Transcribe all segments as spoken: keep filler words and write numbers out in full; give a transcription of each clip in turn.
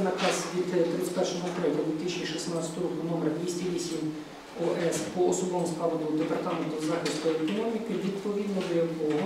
наказ від тридцять першого третього дві тисячі шістнадцятого року номер двісті вісім О С по особовому складу Департаменту захисту економіки, відповідно до якого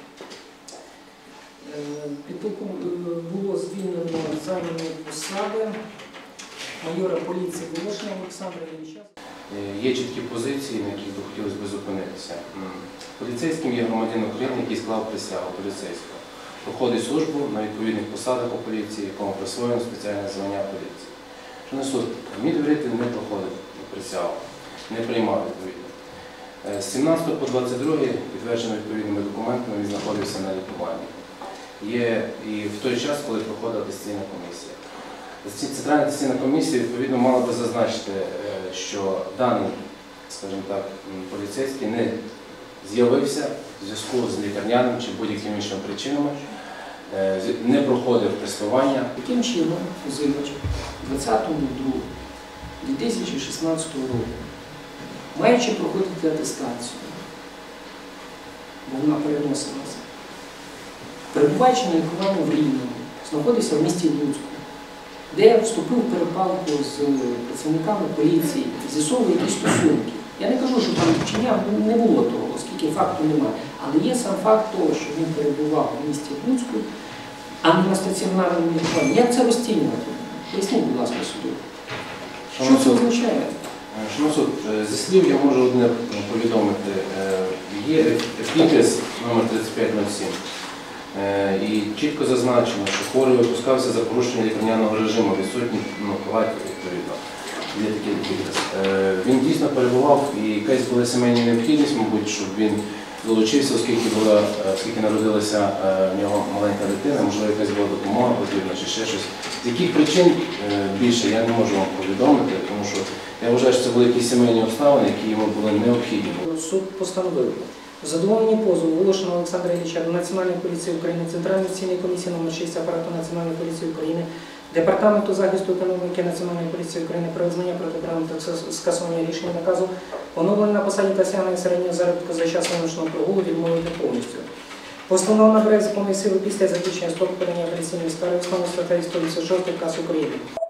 підполком було звільнено займаної посади майора поліції Волошина Олександра Ілліча. Є чіткі позиції, на яких би хотілося б зупинитися. Поліцейським є громадянин України, який склав присягу поліцейського. Проходить службу на відповідних посадах у поліції, якому присвоєно спеціальне звання поліції. Що на суд, мій довіритель не проходив присягу, не приймав відповідно. З сімнадцятого по двадцять другий, підтверджено відповідними документами, він знаходився на лікуванні. Є і в той час, коли проходила атестаційна комісія. Центральна атестаційна комісія, відповідно, мала би зазначити, що даний, скажімо так, поліцейський не з'явився в зв'язку з лікарняним чи будь-якими іншими причинами, не проходив тестування. Таким чином, позивач двадцятого другого дві тисячі шістнадцятого року, маючи проходити атестацію, бо вона переносилася, перебуваючи на лікуванні в Рівному, знаходився в місті Луцьку, де вступив в перепалку з працівниками поліції, з'ясовував якісь стосунки. Я не кажу, що там вчення не було того, оскільки факту немає. Але є сам факт того, що він перебував в місті Луцьку, а не на стаціонарному лікуванні. Як це розцінювати? Поясніть, будь ласка, суду. Що це означає? Шановний суд, зі слів я можу одне повідомити. Є ефікес номер тридцять п'ять нуль сім. І чітко зазначено, що хворий випускався за порушення лікарняного режиму, відсутні ну, палаті, відповідно. Є такий ефікес. Він дійсно перебував, і якась була сімейна необхідність, мабуть, щоб він долучився, оскільки, була, оскільки народилася в нього маленька дитина, можливо, якась була допомога потрібна чи ще щось. З яких причин більше я не можу вам повідомити, тому що я вважаю, що це були якісь сімейні обставини, які йому були необхідні. Суд постановив задоволення позову Волошина Олександра Ілліча до Національної поліції України, Центральної атестаційної комісії номер шість апарату Національної поліції України, Департаменту захисту економіки Національної поліції України про визнання протиправним та скасування рішення наказу, поновлення на посаді та стягнення середнього заробітку за час виношеного прогулу відмовити повністю. Постанова набирає законної сили після закінчення строку подання апеляційної скарги, встановлено статтею сто вісімдесят шість КАС України.